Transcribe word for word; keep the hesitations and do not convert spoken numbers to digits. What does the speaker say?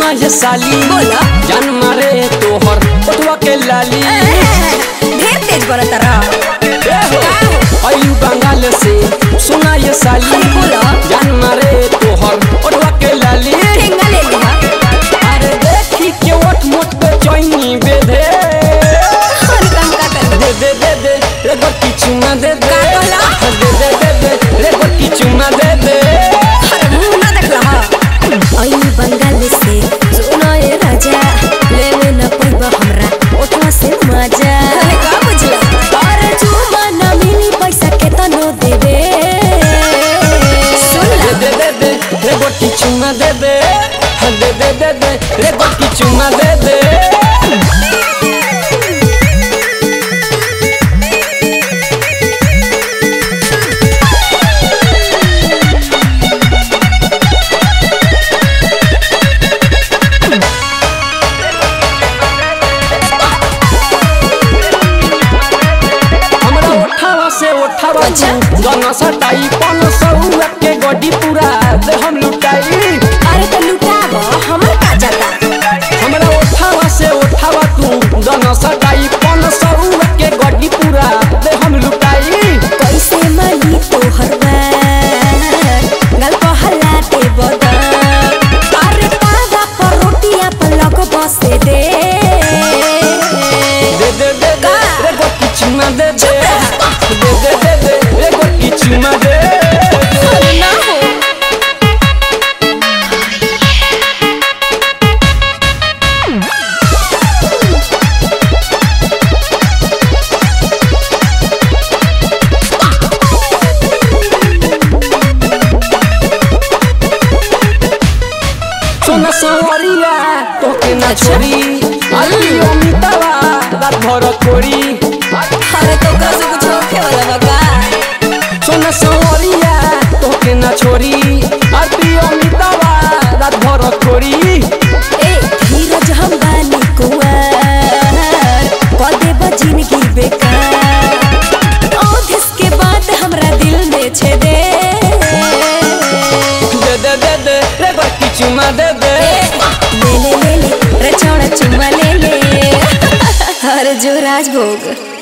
सुना ये साली बोला जान मारे तोहर ओठवा के लाली ढेर तेज बोलत रहा आयु बंगाल से सुना ये साली बोला जान मारे तोहर ओठवा के लाली ठेंगा ले लिया अरे देखी के ओठ मोट पे चोइनी बेधे दे दे दे दे रे गोटी चुमा दे दे दे दे दे दे रे गोटी चुमा दे दे अरे मुंह ना देख रहा आयु बंगाल से सुना ये राजा लेवे न पैबा हमरा ओठवा से मजा अरे का बुझला अरे चुमा न मिली पैसा के तनो देबे सुन दे दे दे दे रे गोटी चुमा दे दे दे दे दे दे रे गोटी चुमा दे दे गाना सटाई पन सौआ के गड्डी पूरा दे हम लुटाई अरे तो लुटाब हमर का जाता हमरा उठावा से उठावा तू गाना सटाई पन सौआ के गड्डी पूरा दे हम लुटाई कैसे मनी तोहर बार गल को हला दे बदा अरे तावा पर रोटियां पर लग बसे दे दे दे दे दे रे गोटी चुमा दे दे दे दे दे दे रे गोटी चुमा दे अरे ना हो सोना सवरिया तोके ना छोड़ी अली अमितावा रात भर कोड़ी अरे तो का से कुछ होखे वाला बका सोना सवरिया तोके ना छोड़ी अली अमितावा रात भर कोड़ी ए धीरज हम बानी कुआर क देब जिंदगी बेकार ओधिस के बात हमरा दिल में छे दे दे दे दे दे रे गोटी चुमा दे दे ले ले ले ले रे छोड़ा चुमा ले ले हर जो राजभोग।